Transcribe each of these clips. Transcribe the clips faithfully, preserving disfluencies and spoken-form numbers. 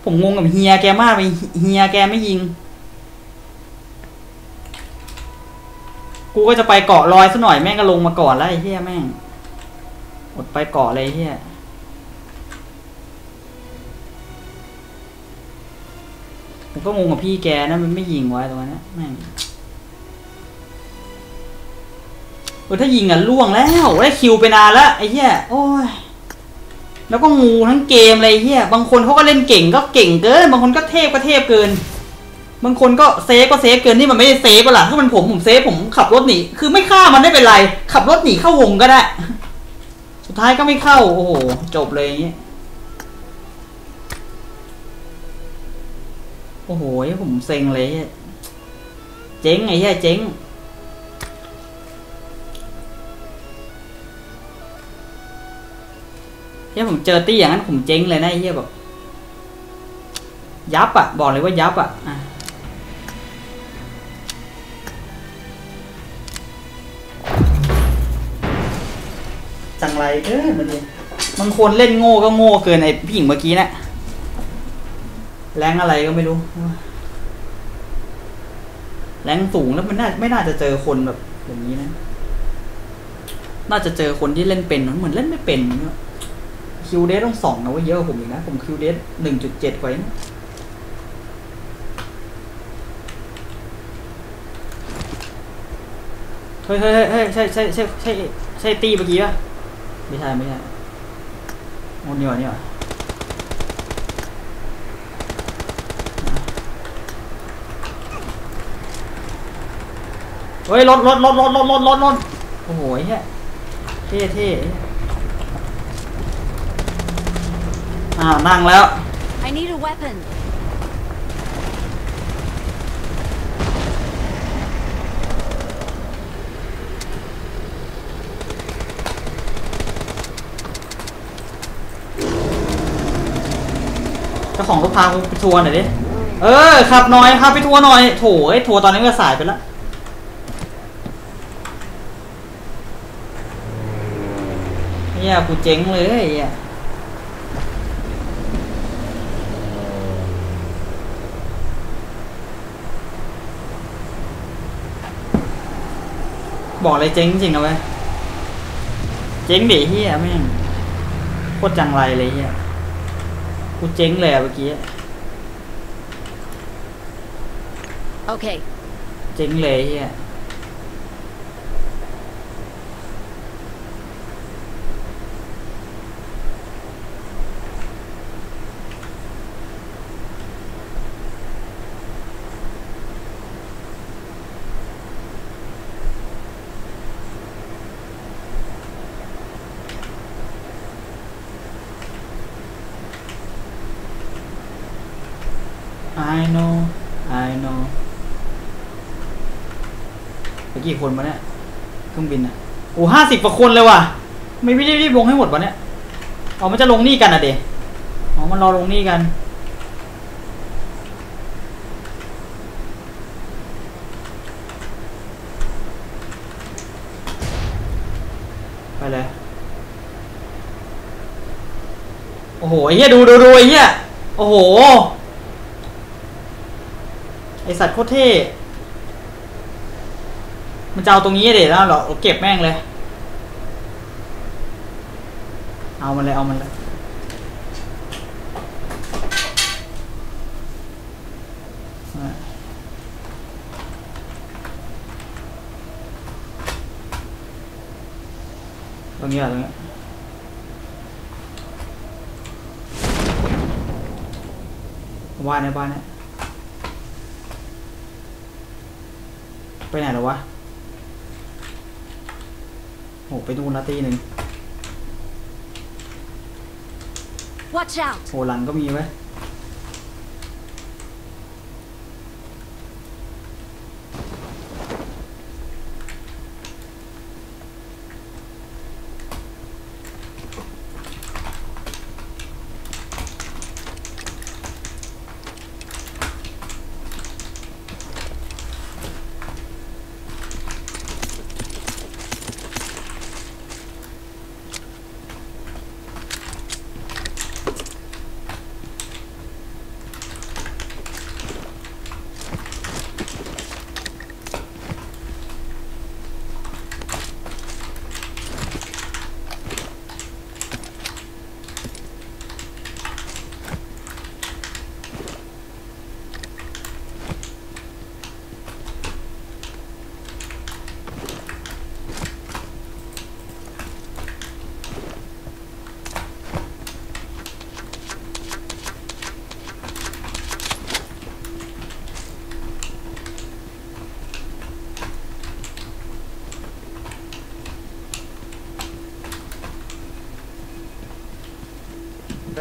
ผมงงกับเฮียแกมากไปเฮียแกไม่ยิงกูก็จะไปเกาะลอยซะหน่อยแม่งก็ลงมาก่อนแล้วไอ้เฮียแม่งอดไปเกาะเลยเฮียผมก็งงกับพี่แกนะมันไม่ยิงไว้ตรงนั้นแม่งเออถ้ายิงอ่ะล่วงแล้วได้คิวไปนานแล้วไอ้เหี้ยโอ้ยแล้วก็งูทั้งเกมเลยเหี้ยบางคนเขาก็เล่นเก่งก็เก่งเกินบางคนก็เทพก็เทพเกินบางคนก็เซฟก็เซฟเกินนี่มันไม่ได้เซฟหรอกถ้ามันผมผมเซฟผมขับรถหนีคือไม่ฆ่ามันไม่เป็นไรขับรถหนีเข้าวงก็ได้สุดท้ายก็ไม่เข้าโอ้โหจบเลยอย่างนี้โอ้โหผมเซ็งเลยเจ๊งไอ้เหี้ยเจ๊งเฮียผมเจอตี้อย่างนั้นผมเจ๊งเลยนะไอ้เฮียแบบยับอ่ะบอกเลยว่ายับอ่ะจังไรเออมันเลยบางคนเล่นโง่ก็โง่เกินไอ้ผู้หญิงเมื่อกี้นะแรงอะไรก็ไม่รู้แรงสูงแล้วมันน่าไม่น่าจะเจอคนแบบอย่างนี้นะน่าจะเจอคนที่เล่นเป็นเหมือนเล่นไม่เป็นเนี่ยคิวเดสต้องสองนะว่าเยอะกว่าผมอีกนะผมคิวเดสหนึ่งจุดเจ็ดไว้นะเฮ้ยเฮ้ยเฮ้ยใช่ใช่ใช่ใช่ใช่ตีเมื่อกี้ป่ะไม่ใช่ไม่ใช่โอ้นี่วะนี่วะเฮ้ยรถรถรถรถรถรถรถรถโอ้โหเฮ้ยเท่เท่อ่านั่งแล้ว I need a weapon เจ้าของรถพาไปทัวร์หน่อยดิเออขับหน่อยขับไปทัวร์หน่อยโถไอ้ทัวร์ตอนนี้ก็สายไปแล้วเนี่ยกูเจ๊งเลยไอ้เนี่ยบอกเลยเจ๊งจริงนะเว้ยเจ๊งดิเฮียแม่งโคตรจังไรเลยเฮียกูเจ๊งเลยเมื่อกี้โอเคเจ๊งเลยเฮียI know I know ไปกี่คนมาเนี่ยเครื่องบินอ่ะโอ้ห้าสิบกว่าคนเลยว่ะไม่ไม่ได้รีบลงให้หมดวะเนี่ยอ๋อมันจะลงนี่กันอ่ะเด็อ๋อมันรอลงนี่กันไปเลยโอ้โหไอ้เหี้ยดูดูดูไอ้เหี้ยโอ้โหไอสัตว์โคตรเท่มันจะเอาตรงนี้เด็ดแล้วหรอเก็บแม่งเลยเอามันเลยเอามันเลยตรงนี้อะตรงนี้บ้านเนี่ยบ้านเนี่ยไปไหนหรอวะโหไปดูนาทีหนึ่ง Watch out โหหลังก็มีไว้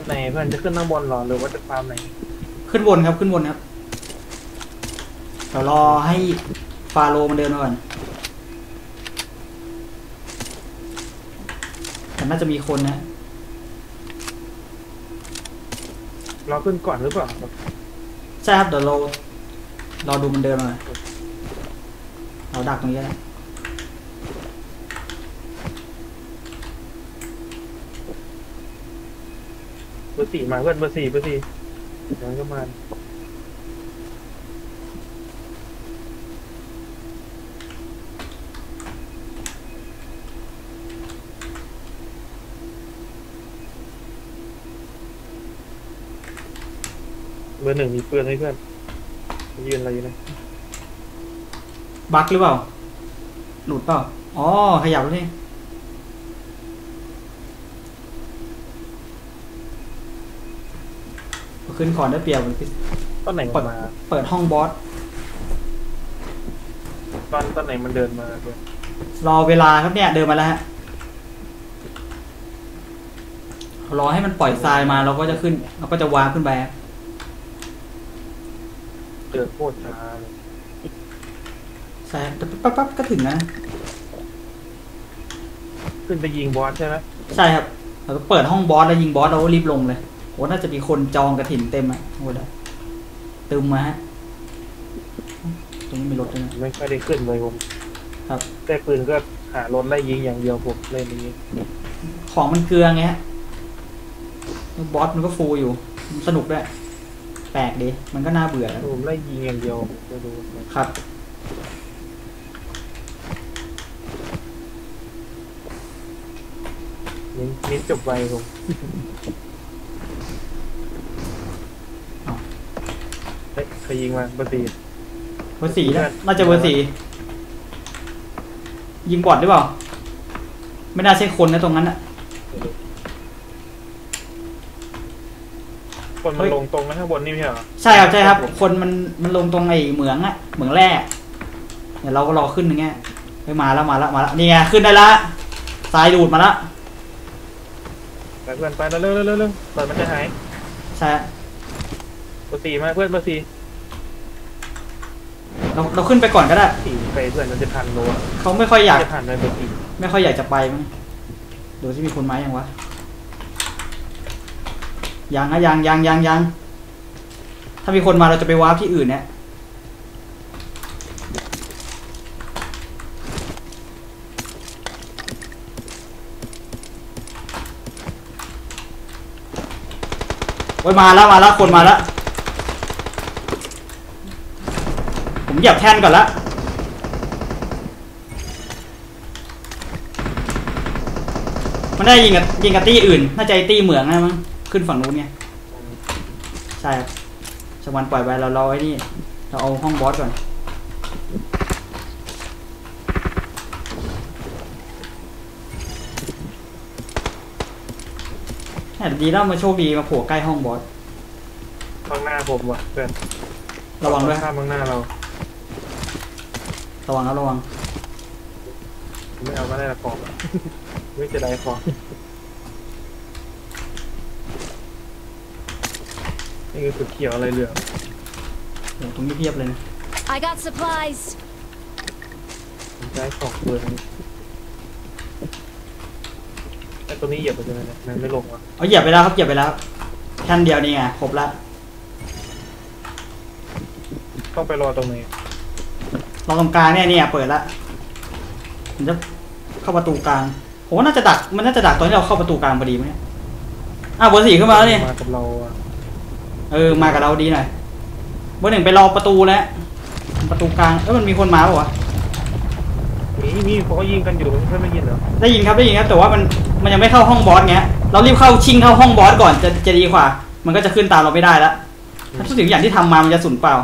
ไหนเพื่อนจะขึ้นข้างบนหรอหรือว่าจะฟาร์มไหนขึ้นบนครับขึ้นบนครับเดี๋ยวรอให้ฟาโรมันเดินมาก่อนแต่น่าจะมีคนนะเราขึ้นก่อนหรือเปล่าใช่ครับเดี๋ยวเรารอดูมันเดินมาเราดักตรงนี้นะเบอร์สี่มาเพื่อนเบอร์สี่เบอร์สี่เดี๋ยวก็มาเบอร์หนึ่งมีปืนให้เพื่อนยืนอะไรอยู่นะบั๊กหรือเปล่าหลุดเปล่าอ๋อขยับแล้วนี่ขึ้นก่อนได้เปรียบตอนไหนเปิดมาเปิดห้องบอสตอนตอนไหนมันเดินมาด้วยรอเวลาครับเนี่ยเดินมาแล้วฮะรอให้มันปล่อยทรายมาเราก็จะขึ้นเราก็จะวางขึ้นไปเจอโคตรช้าเลยใช่ปั๊บปั๊บก็ถึงนะขึ้นไปยิงบอสใช่ไหมใช่ครับเราก็เปิดห้องบอสแล้วยิงบอสเราก็รีบลงเลยโอ้น่าจะมีคนจองกระถิ่นเต็มอ่ะโอ้ได้ตึมมาฮะตรงนี้มีรถด้วยนะไม่ค่อยได้ขึ้นเลยผมครับแต่ปืนก็หารถไล่ยิงอย่างเดียวผมเล่นนี้ของมันเกลือไงฮะบอสมันก็ฟูอยู่สนุกด้วยแปลกดีมันก็น่าเบื่อผมไล่ยิงอย่างเดียวจะดูครับนี่นี่จบไวผมเฮ้ยใครยิงมาเบอร์สี่เบอร์สี่นะน่าจะเบอร์สี่ยิงบอดหรือเปล่าไม่น่าใช่คนนะตรงนั้นอะคนมันลงตรงนะข้างบนนี่ไม่ใช่เหรอใช่ครับใช่ครับคนมันมันลงตรงไอ้เหมืองอะเหมืองแร่เดี๋ยวเราก็รอขึ้นอย่างเงี้ยไปมาแล้วมาแล้วมาแล้วนี่ไงขึ้นได้ละทรายดูดมาละไปเพื่อนไปแล้วเร็วเร็วเร็วเปิดมันจะหายใช่เบอร์สี่มาเพื่อนเบอร์สี่เราเราขึ้นไปก่อนก็ได้สี่ไปเพื่อนมันจะทันโลเขาไม่ค่อยอยากจะทันเลยเบอร์สี่ไม่ค่อยอยากจะไปมั้งดูที่มีคนไหมยังวะยังนะยังยังยังยังถ้ามีคนมาเราจะไปวาร์ปที่อื่นเนี่ยโอ้ยมาแล้วมาแล้วคนมาแล้วผมเหยียบแท่นก่อนละมันได้ยิงกับยิงกับตี้อื่นน่าจะไอตี้เหมืองนะมั้งขึ้นฝั่งนู้นไงใช่ครับชักวันปล่อยไปเราเราไอ้นี่เราเอาห้องบอสก่อนแต่ดีแล้วมาโชคดีมาโผล่ใกล้ห้องบอสข้างหน้าผมว่ะเพื่อนระวังด้วยข้ามข้างหน้าเราระวังแล้วระวังไม่เอาก็ได้ละของไม่จะได้ของนี่คือสุดเขียวอะไรเหลืองโอ้ตรงนี้เพียบเลยนะ I got supplies ได้ของเปลืองไอ้ตัวนี้เหยียบไปเลยนะมันไม่ลงวะเอาเหยียบไปแล้วครับเหยียบไปแล้วแค่นเดียวนี่ไงครบละต้องไปรอตรงไหนรอตรงกลางเนี่ยเนี่ยเปิดละผมจะเข้าประตูกลางผมว่าน่าจะดักมันน่าจะดักตอนที่เราเข้าประตูกลางพอดีมั้ยอ้าวเบอร์สี่ขึ้นมาแล้วนี่มากับเราอะเออมากับเราดีหน่อยเบอร์หนึ่งไปรอประตูแล้วประตูกลางเอ้ยมันมีคนมาป่ะวะมีมีเขาก็ยิงกันอยู่เพื่อนไม่ยินเหรอได้ยินครับได้ยินครับแต่ว่ามันมันยังไม่เข้าห้องบอสเงี้ยเรารีบเข้าชิงเข้าห้องบอสก่อนจะจะดีกว่ามันก็จะขึ้นตามเราไม่ได้แล้วถ้าทุกสิ่งอย่างที่ทำมามันจะสูญเปล่า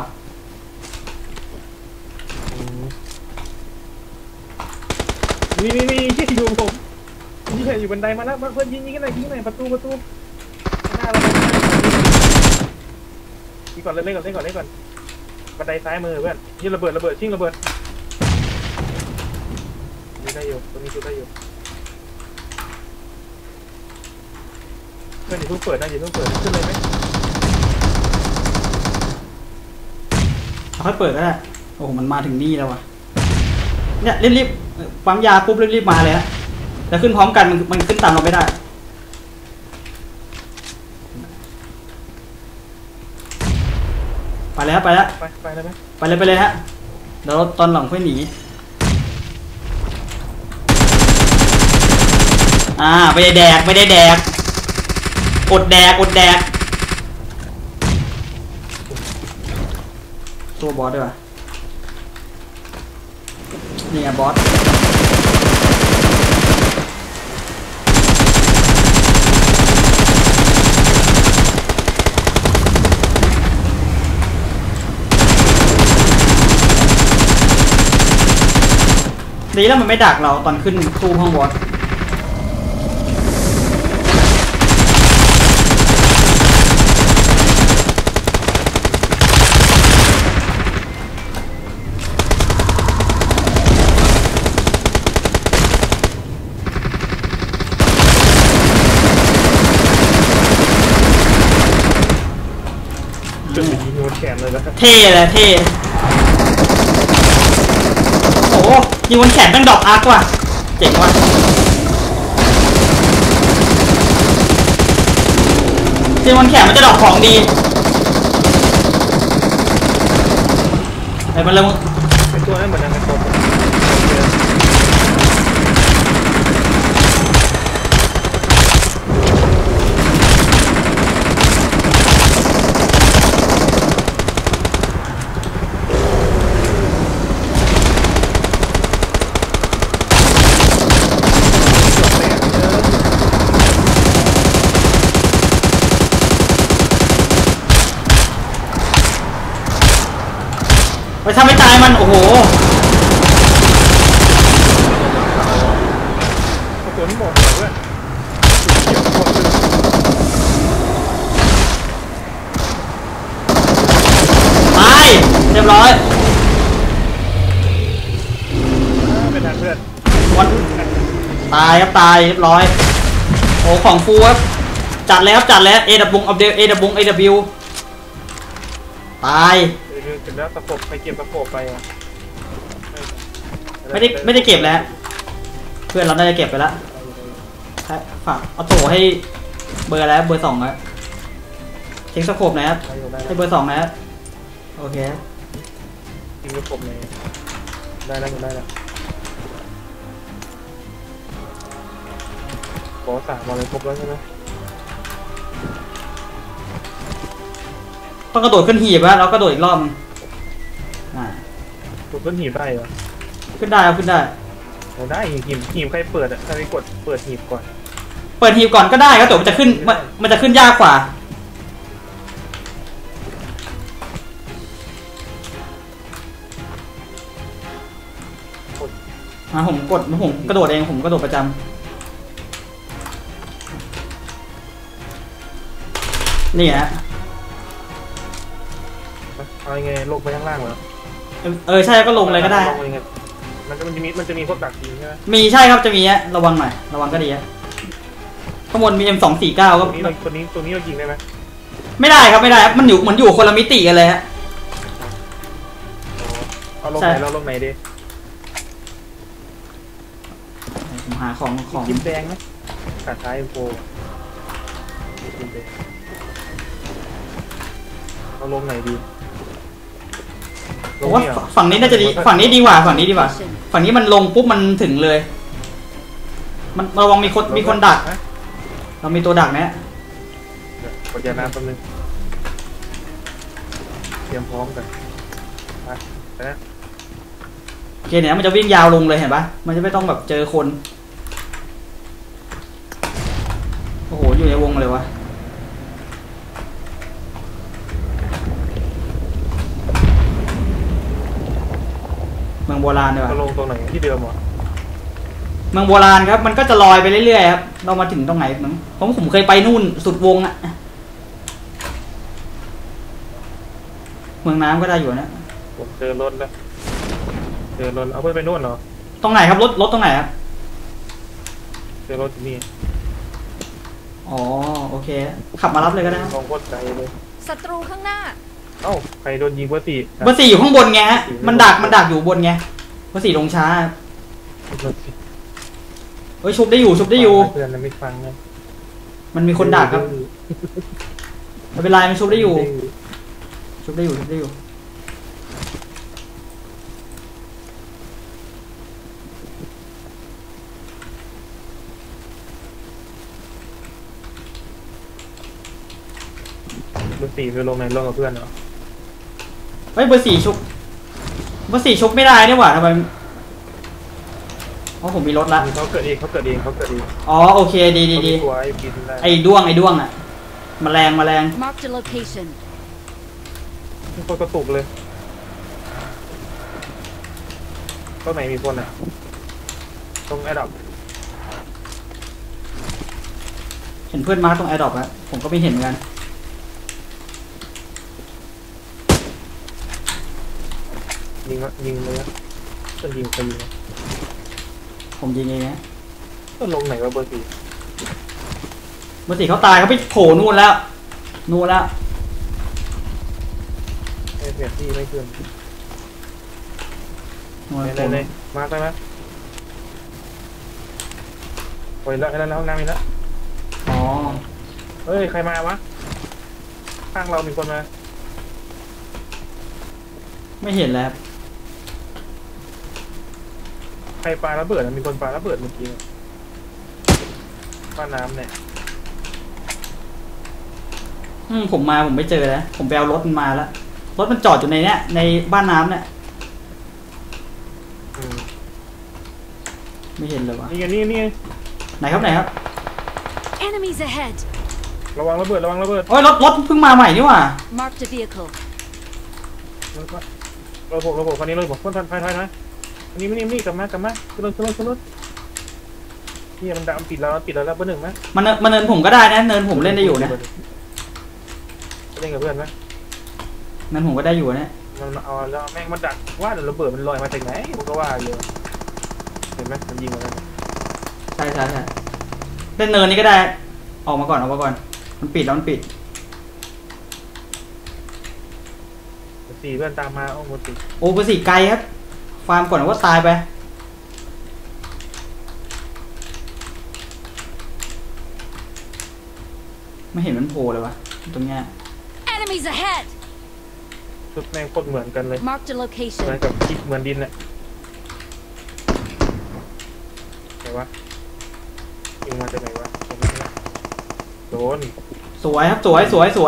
นี่นี่นี่ที่อยู่ผมนี่อยู่บันไดมาแล้วเพื่อนยิงยิงกันไหนยิงไหนประตูประตูหน้าเรายิงก่อนเล่นก่อนเล่นก่อนเล่นก่อนบันไดซ้ายมือเพื่อนยิงระเบิดระเบิดชิงระเบิดนี่ได้อยู่ตรงนี้ชุดได้อยู่พื่อนอย่าเพิ่งเปิดนะอย่าเพิ่งเปิดขึ้นเลยไหมค่อยเปิดก็ได้โอ้โหมันมาถึงนี่แล้ววะเนี่ยรีบๆปั๊มยาปุ๊บรีบๆมาเลยฮะแล้วขึ้นพร้อมกันมันมันขึ้นตามเราไม่ได้ไปแล้วไปแล้วไปไปเลยไหมไปเลยไปเลยฮะเดี๋ยวตอนหลังค่อยหนีอ่าไม่ได้แดกไม่ได้แดกอดแดกอดแดกตัวบอสด้วยวะนี่ไงบอสดีแล้วมันไม่ดักเราตอนขึ้นตู้ห้องบอสจนไปยิงโดนแขนเลยแล้วเท่เลยเท่โอ้โหยิงบนแขนตั้งดอกอาร์กว่ะเจ๋งว่ะยิงบนแขนมันจะดอกของดีไอ้มันเลยมึงไอตัวนั้นเหมือนอะไรตัวไปทำให้ตายมันโอ้โหตัวนี้บอกเลยว่าตายเรียบร้อยเป็นทางเพื่อนวันตายครับตายเรียบร้อยโอ้ของฟูครับจัดเลยครับจัดแล้วเอดับบุงอัปเดตเอดับบุงเอดับบิวตายถึงแล้วตะกบไปเก็บตะกบไปอ่ะไม่ได้ไม่ได้เก็บแล้วเพื่อนเราได้จะเก็บไปแล้วฝากเอาโถให้เบอร์แล้วเบอร์สองแล้วเช็คสโคปนะครับให้เบอร์สองนะครับโอเคยิงตะกบเลยได้แล้วได้แล้วขอสามมาเลยครบแล้วใช่ไหมต้องกระโดดขึ้นหีบแล้วเรากระโดดอีกรอบอ่ากดขึ้นหีบได้เหรอขึ้นได้ครับขึ้นได้เราได้หีบหีบใครเปิดอ่ะใครกดเปิดหีบก่อนเปิดหีบก่อนก็ได้ครับแต่มันจะขึ้นมันจะขึ้นยากกว่าอ่าผมกดผมกระโดดเองผมกระโดดประจำนี่ฮะเอาไงลงไปข้างล่างเหรอเออใช่ก็ลงเลยก็ได้มันจะมันจะมีมันจะมีพวกดักยิงใช่ไหมมีใช่ครับจะมีฮะระวังหน่อยระวังก็ดีฮะข้างบนมี เอ็ม สองสี่เก้า ก็ตัวนี้ตัวนี้ตัวนี้เรายิงได้ไหมไม่ได้ครับไม่ได้ครับมันอยู่มันอยู่คนละมิติกันเลยฮะเอาลงไหนเราลงไหนดีผมหาของของจิ้มแดงไหมกัดท้ายโฟจิ้มแดงเอาลงไหนดีผมว่าฝั่งนี้น่าจะดีฝั่งนี้ดีกว่าฝั่งนี้ดีกว่าฝั่งนี้มันลงปุ๊บมันถึงเลยมันระวังมีคนมีคนดักเรามีตัวดักนะกดยาน้ำแป๊บนึงเตรียมพร้อมกันไปนะโอเคเนี่ยมันจะวิ่งยาวลงเลยเห็นปะมันจะไม่ต้องแบบเจอคนโอ้โหอยู่ในวงเลยวะเมืองโบราณดีกว่าลงตรงไหนที่เดิมเหรอเมืองโบราณครับมันก็จะลอยไปเรื่อยๆครับเรามาถึงตรงไหนมั้งผมผมเคยไปนู่นสุดวงอะเมืองน้ำก็ได้อยู่นะผมเจอรถแล้วเจอรถเอาเพื่อนไปนู่นเหรอตรงไหนครับรถรถตรงไหนครับเจอรถที่นี่อ๋อโอเคขับมารับเลยก็ได้มองโคตรไกลเลยศัตรูข้างหน้าเอ้าใครโดนยิงเบอร์สี่เบอร์สี่อยู่ข้างบนไงฮะมันดักมันดักอยู่บนไงเบอร์สี่ลงช้าเฮ้ยชุบได้อยู่ชุบได้อยู่เพื่อนไม่ฟังนะมันมีคนดักครับไม่เป็นไรมันชุบได้อยู่ชุบได้อยู่ชุบได้อยู่เบอร์สี่ไปลงในร่วมกับเพื่อนเหรอเฮ้ยเบอร์สี่ชุบเบอร์สี่ชุบไม่ได้นี่หว่าทำไมอ๋อผมมีรถละเขาเกิดเองเขาเกิดเองเขาเกิดเองอ๋อโอเคดีดีดีตัวไอ้บินได้ไอ้ด้วงไอ้ด้วงอะแมลงแมลง Marked a location. มีคนกระตุกเลยตรงไหนมีคนอ่ะตรงแอร์ดับเห็นเพื่อนมาร์คตรงแอร์ดรอปแล้วผมก็ไม่เห็นเหมือนกันยิงละยิงเลยนะต้นยิงใครยิงผมยิงเองนะต้นลงไหนวะเบอร์สี่เบอร์สี่เขาตายเขาไปโผล่นู่นแล้วนู่นแล้วไอ้เสียที่ไม่ขึ้นนู่นไหนโผล่ไหนมาได้ไหมไปแล้วไปแล้วห้องน้ำมีแล้วอ๋อเฮ้ยใครมาวะข้างเรามีคนมาไม่เห็นแล้วใครปาระเบิดมีคนปาระเบิดเมื่อกี้ป้าน้ำเนี่ยอืมผมมาผมไม่เจอแล้วผมไปเอารถมันมาแล้วรถมันจอดอยู่ในเนี้ยในบ้านน้ำเนี่ยอืมไม่เห็นเลยวะนี่ไงนี่นี่ไหนครับไหนครับ Enemies ahead. ระวังระเบิดระวังระเบิดโอ้ยรถรถเพิ่งมาใหม่นี่หว่า Marked a vehicle. ระบบระบบคันนี้เลยบอกคนทันไฟไทยนะอันนี้ไม่นี่นี่กลับมากลับมาขึ้นรถขึ้นรถขึ้นรถนี่มันดำปิดแล้วปิดแล้วแล้วเบอร์หนึ่งไหมมันมันเนินผมก็ได้นะเนินผมเล่นได้อยู่นะเล่นกับเพื่อนไหมเนินผมก็ได้อยู่นะมันเอาแล้วแม่งมันดักว่าเดี๋ยวระเบิดมันลอยมาจากไหนผมก็ว่าเยอะเห็นไหมมันยิงมาแล้วใช่ใช่ใช่เล่นเนินนี้ก็ได้ออกมาก่อนออกมาก่อนมันปิดแล้วมันปิดสี่เพื่อนตามมาโอ้โหติโอ้เบอร์สี่ไกลครับฟาร์มก่อนว่าตายไปไม่เห็นมันโผล่เลยวะตรงเนี้ย Enemies ahead. ชุดแม่งโคตรเหมือนกันเลย Marked a เหมือน location. กับคิดเหมือนดินแหละไหนวะยิงมาจากไหนวะโดนสวยครับสวยสวยสวย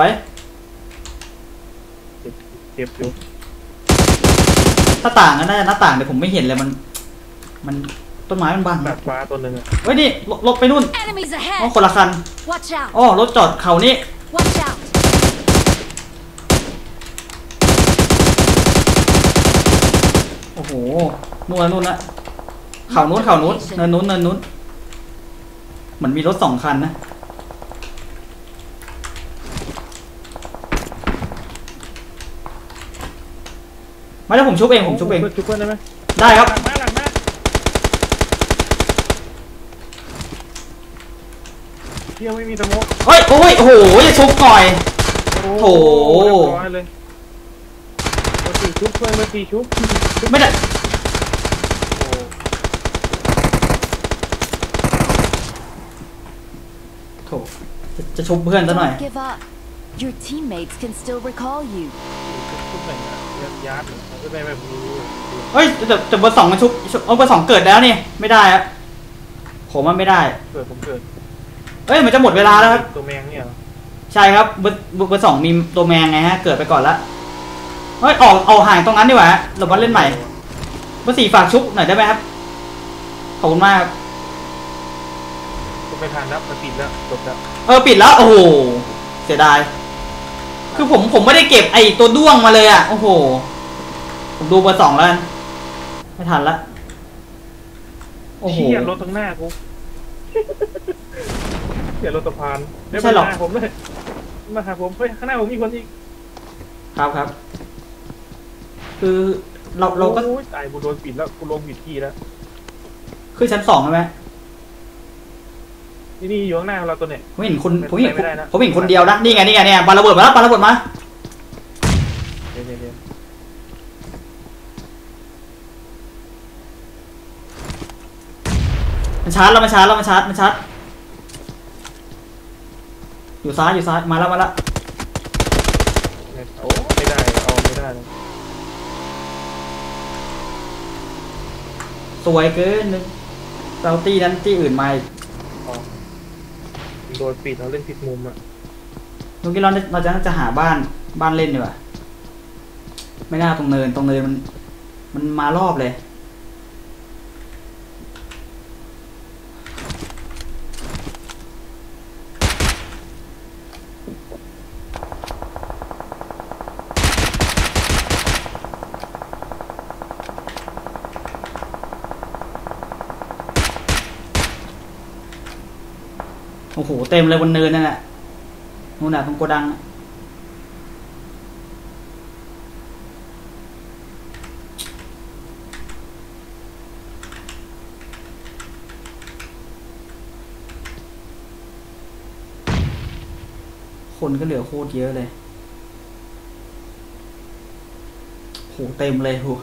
เจ็บเจ็บอยู่หน้าต่างก็น่าจะหน้าต่างแต่ผมไม่เห็นเลยมัน มันต้นไม้มันบังดาดฟ้าตัวหนึ่งอะเฮ้ยนี่หลบหลบไปนู่น Enemies อ๋อ ahead. คนละคัน Watch out. อ๋อรถจอดเขานี่ Watch out. โอ้โหนู่นนะนู่นนะเขานู้นเขานู้นเนินนู้นเนินนู้นเหมือนมีรถสองคันนะไม่ได้ผมชุบเองผมชุบเองชุบเพื่อนได้ไหมได้ครับหลังมาหลังมาเที่ยวไม่มีสโมกเฮ้ยโอ้ยโอ้โหอย่าชุบหน่อย โถเรียบร้อยเลยเบอร์สี่ชุบเพื่อนเบอร์สี่ชุบไม่ได้โอ้โถจะจะชุบเพื่อนซะหน่อย Don't give up. Your teammates can still recall you. ชุบไหนอะยัดยัดก็ได้แบบนี้เฮ้ยแต่แต่เบอร์สองมันชุบชุบเอาเบอร์สองเกิดแล้วนี่ไม่ได้อะผมมันไม่ได้เกิดผมเกิดเอ้ยมันจะหมดเวลาแล้วครับตัวแมงเนี่ยเหรอใช่ครับเบอร์เบอร์เบอร์สองมีตัวแมงไงฮะเกิดไปก่อนละเฮ้ยออกออกห่างตรงนั้นดีกว่าเรามาเล่นใหม่เบอร์สี่ฝากชุบหน่อยได้ไหมครับขอบคุณมากครับผมไปทานแล้วมันปิดแล้วจบแล้วเออปิดแล้วโอ้โหเสียดายคือผมผมไม่ได้เก็บไอ้ตัวด้วงมาเลยอ่ะโอ้โหผมดูเบอร์สองแล้วกันไม่ทันละโอ้โหเชี่ยรถทั้งหน้ากูเชี่ยรถสะพานไม่ใช่หรอกมาผมเลยมาหาผมเฮ้ยข้างหน้าผมมีคนอีกครับครับ คือเราเราก็โอ้ยตายกูโดนปิดแล้วกูลงผิดที่แล้วคือชั้นสองใช่ไหมนนี่นี่อยู่ข้างหน้าเราตัวเนี่ยผมเห็นคนผมเห็นไม่ได้นะผมเห็นคนเดียวนะนี่ไงนี่ไงเนี่ยปาระเบิดมาแล้วปาระเบิดมาเดี๋ยวเดี๋ยวเดี๋ยวมันชาร์จแล้วมันชาร์จแล้วมันชาร์จมันชาร์จอยู่ซ้ายอยู่ซ้ายมาแล้วมาแล้วโอ้ไม่ได้เอาไม่ได้เลยสวยเกินนึงเราตีนั้นตีอื่นมาอีกอ๋อโดนปิดเราเล่นผิดมุมอ่ะเมื่อกี้เราเราจะจะหาบ้านบ้านเล่นดีกว่าไม่น่าตรงเนินตรงเนินมันมันมารอบเลยโอ้โหเต็มเลยบนเนินนั่นแหละนู่นน่ะตรงโกดังคนก็เหลือโคตรเยอะเลยโหเต็มเลยโห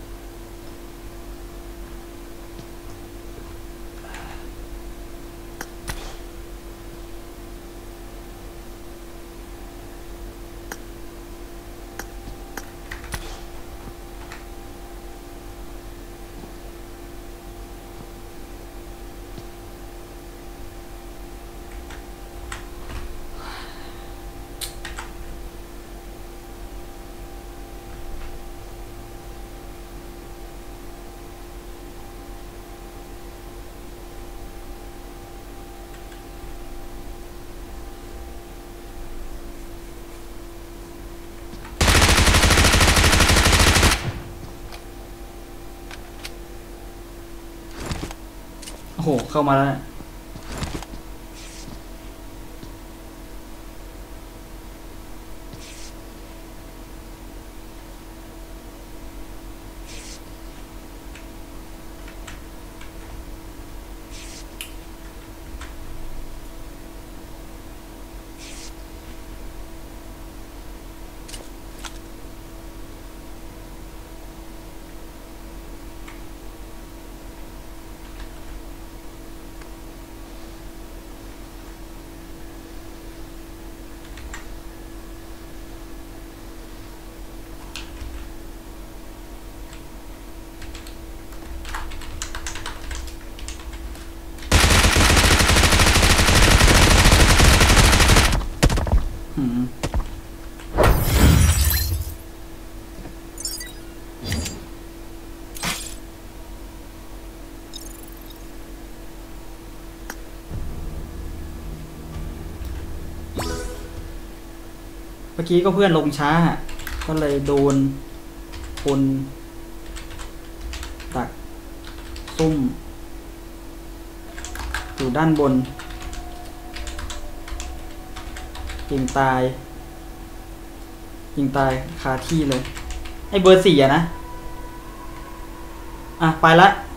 โอ้โหเข้ามาแล้วอืมเมื่อกี้ก็เพื่อนลงช้าก็เลยโดนคนดักซุ่มอยู่ด้านบนยิงตายยิงตายคาที่เลยไอ้เบอร์สี่อะนะอ่ะไปละ